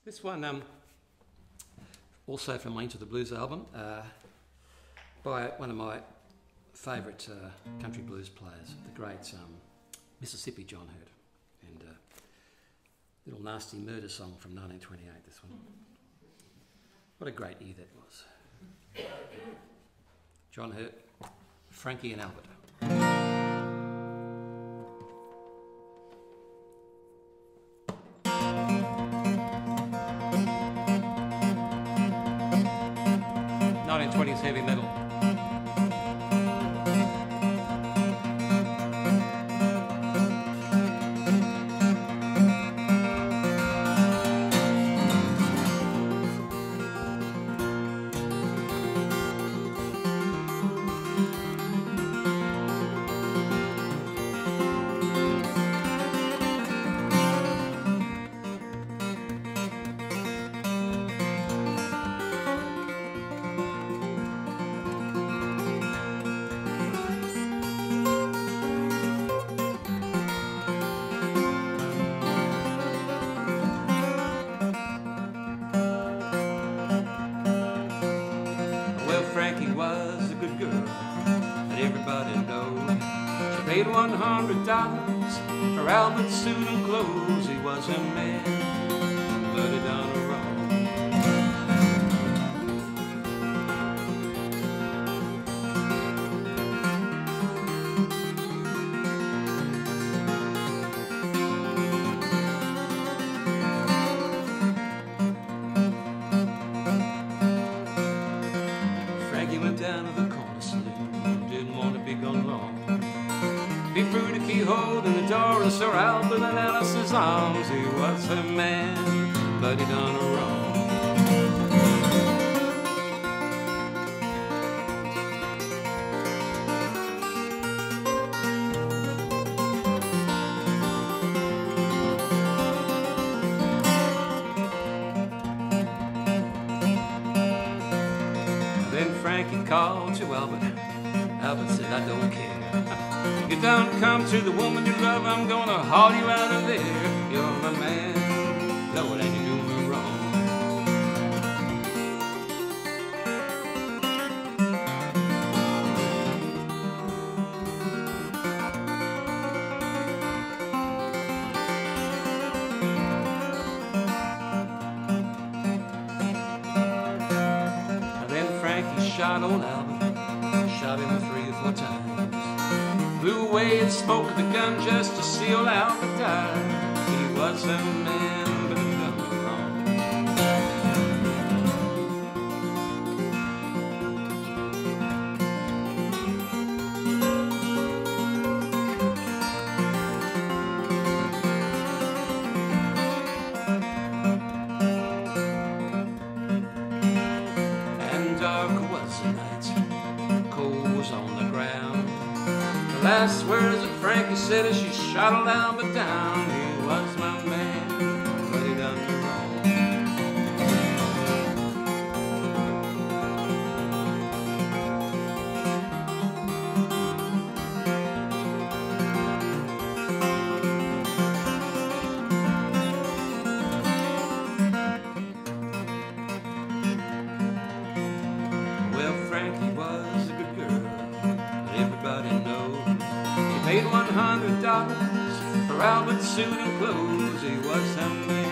This one, also from my Into the Blues album, by one of my favourite country blues players, the great Mississippi John Hurt, and Little Nasty Murder Song from 1928, this one. What a great year that was. John Hurt, Frankie and Albert. 1920s heavy metal. Frankie was a good girl that everybody knowed. She paid $100 for Albert's suit and clothes. He was a man, but he done her wrong. Frankie went down to the corner saloon, didn't want to be gone long. He threw the keyhole in the door and saw Albert in Alice's arms. He was a man, but he done her wrong. Then Frankie called to Albert. Albert said, I don't care. You don't come to the woman you love, I'm gonna haul you out of there. You're my man, Lord, and you do me wrong. Then Frankie shot old Albert, shot him 3 or 4 times. Blew away and spoke of the gun just to see old Albert die. He was a man, but he done me wrong. And dark was the night, cold was on the ground. The last words that Frankie said as she shot old Albert down. He was my man, but he done me wrong. Well, Frankie was a good girl, but everybody knows. She paid $100 for Albert's suit and clothes. He was a man.